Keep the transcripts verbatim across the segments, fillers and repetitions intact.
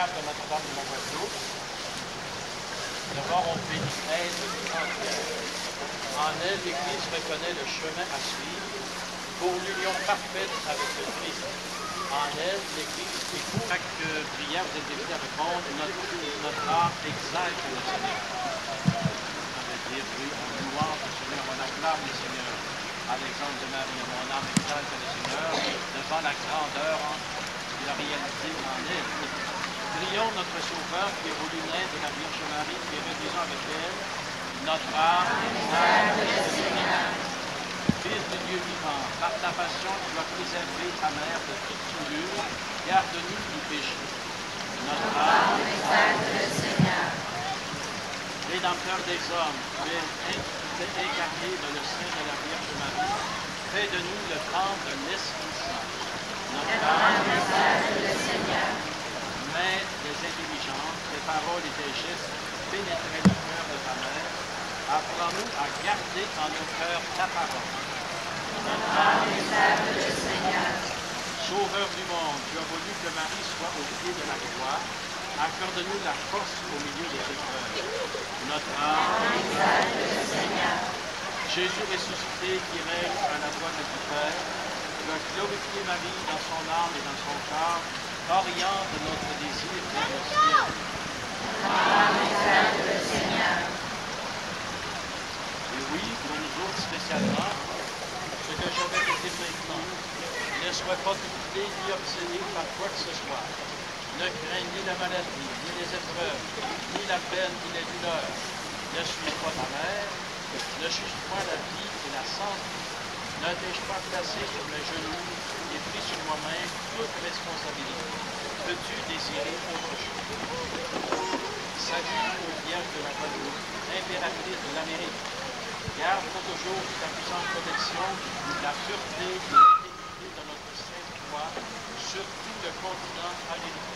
Seigneur de Notre-Dame de la Guadeloupe. D'abord, on bénit aide entière. En elle, l'Église reconnaît le chemin à suivre pour l'union parfaite avec le Christ. En elle, l'Église écoute chaque prière, vous êtes invités à répondre, notre, notre âme exalte le Seigneur. Ça veut dire, oui, on louange le Seigneur, on acclame le Seigneur. À l'exemple de Marie, mon âme exalte le Seigneur devant la grandeur de la réalité en elle. Prions notre Sauveur qui est voulu naître de la Vierge Marie, qui est réduisant avec elle. Notre âme exalte le Seigneur. Fils de Dieu vivant, par ta passion, tu as préservé ta mère de toute souillure, garde-nous du péché. Notre âme exalte le Seigneur. Rédempteur des hommes, tu es incarné dans le sein de la Vierge Marie, fais de nous le temple de l'Esprit Saint. Notre âme exalte le Seigneur. Maître des intelligences, tes paroles et tes gestes pénétraient le cœur de ta mère. Apprends-nous à garder en nos cœurs ta parole. Notre âme exalte le Seigneur. Sauveur du monde, tu as voulu que Marie soit au pied de la croix. Accorde-nous la force au milieu des épreuves. Notre âme exalte le Seigneur. Jésus ressuscité qui règne à la droite du Père, tu as glorifié Marie dans son âme et dans son corps, oriente notre désir vers le ciel. Notre âme exalte le Seigneur. Et oui, pour nous autres spécialement, ce que j'avais été maintenant, ne sois pas troublé ni obsédé par quoi que ce soit. Ne crains ni la maladie, ni les épreuves, ni la peine, ni les douleurs. Ne suis pas ta mère, ne juge pas la vie et la santé. Ne t'ai-je pas placé sur mes genoux et pris sur moi-même toute responsabilité. Peux-tu désirer autre chose? Salut aux Vierges de la Guadeloupe, impératrice de l'Amérique. Garde pour toujours ta puissante protection, la pureté et l'intégrité de notre sainte foi sur tout le continent américain.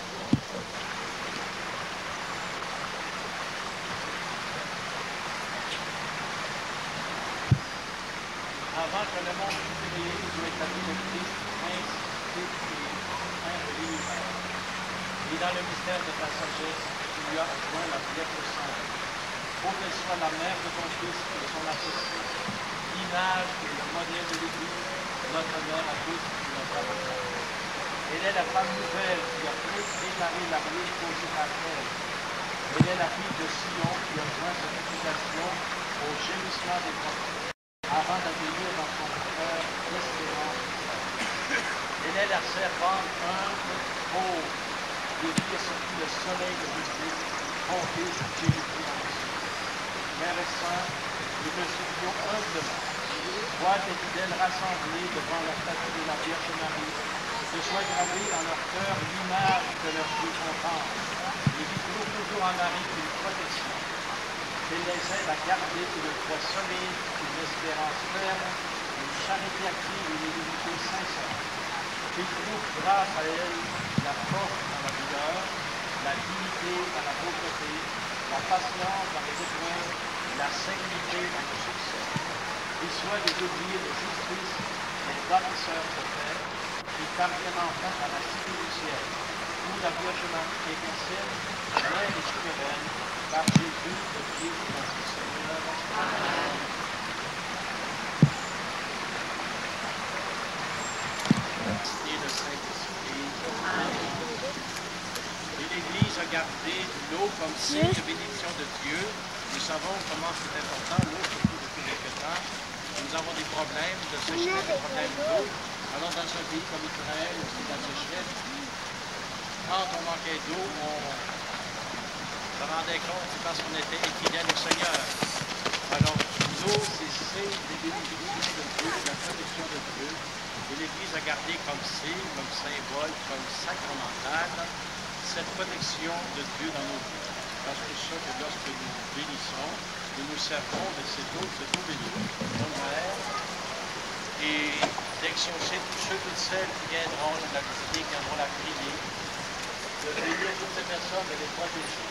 Avant que le monde fût créé, tu as établi le Christ, prince, fils et saint de l'univers. Et dans le mystère de ta sagesse, tu lui as joint la Vierge Sainte. Pour qu'elle soit la mère de ton Fils et son associé, l'image et le modèle de l'Église, notre mère à tous et notre avocat. Elle est la femme nouvelle qui a préparé l'avenir posé par elle. Elle est la fille de Sion qui a joint sa réputation au gémissement des prophètes, avant d'accueillir dans son cœur l'espérance. Elle est la servante humble, pauvre, qui brille sur le soleil de justice, mon Fils Jésus-Christ. Mère et Saint, nous te supplions humblement, vois tes fidèles rassemblés devant la statue de la Vierge Marie, que soit gravée dans leur cœur l'image de leur Dieu contemple, et qui trouve toujours en Marie une protection. Qu'elle les aide à garder une foi solide, une espérance ferme, une charité active et une humilité sincère. Qu'ils trouvent grâce à elle la force dans la douleur, la dignité dans la pauvreté, la patience dans les épreuves, la sérénité dans le succès. Qu'ils soient des ouvriers de justice, des bâtisseurs de paix, qui parviennent enfin à la cité du ciel, où la Vierge Marie intercède, pleine et souveraine, par Jésus, le Fils de notre Seigneur. Amen. Et le Saint-Esprit. Amen. Et l'Église a gardé l'eau comme signe de bénédiction de Dieu. Nous savons comment c'est important, l'eau, surtout depuis quelques temps. Nous avons des problèmes de sécheresse, des problèmes d'eau. Alors dans un pays comme Israël, où c'est la sécheresse, quand on manquait d'eau, on se rendait compte parce qu'on était infidèle au Seigneur. Alors l'eau, c'est des bénédictions de Dieu, la protection de Dieu. Et l'Église a gardé comme signe, comme symbole, comme sacramental, cette protection de Dieu dans nos vies. Parce que ça, que lorsque nous bénissons, nous nous servons de cette eau, cette eau bénie, comme Mère, et d'exaucer tous ceux et celles qui viendront la visiter, qui viendront la prier, de bénir toutes ces personnes et les protéger.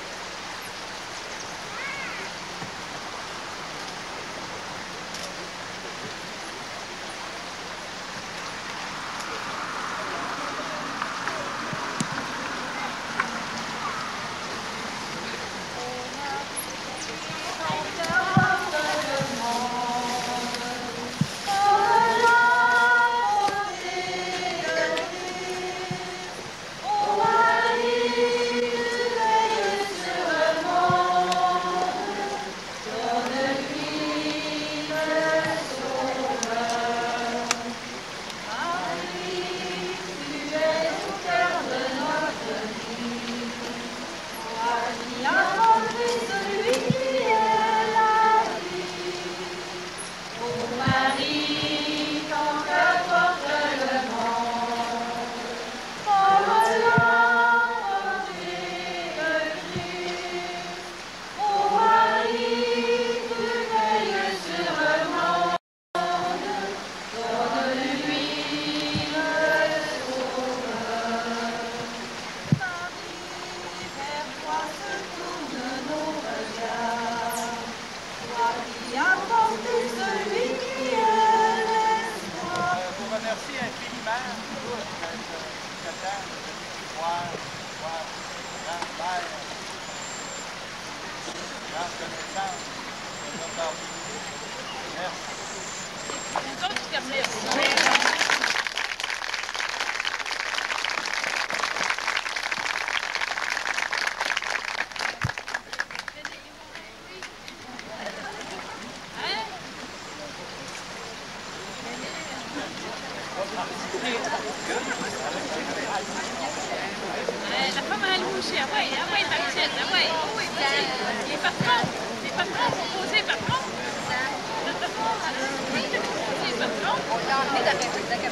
La femme à louche, ah ouais, ah ouais, Martial, ah ouais, oh oui, les patrons, les patrons proposés, patrons. Les patrons.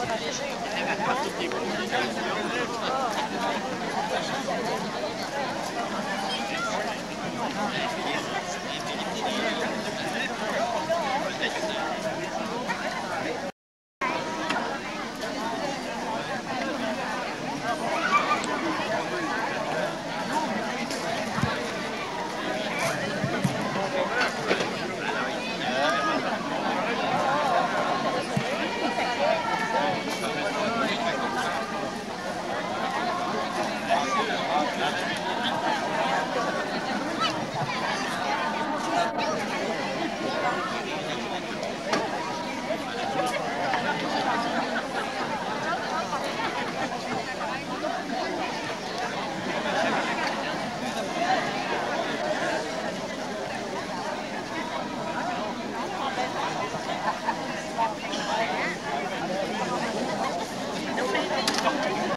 Thank you.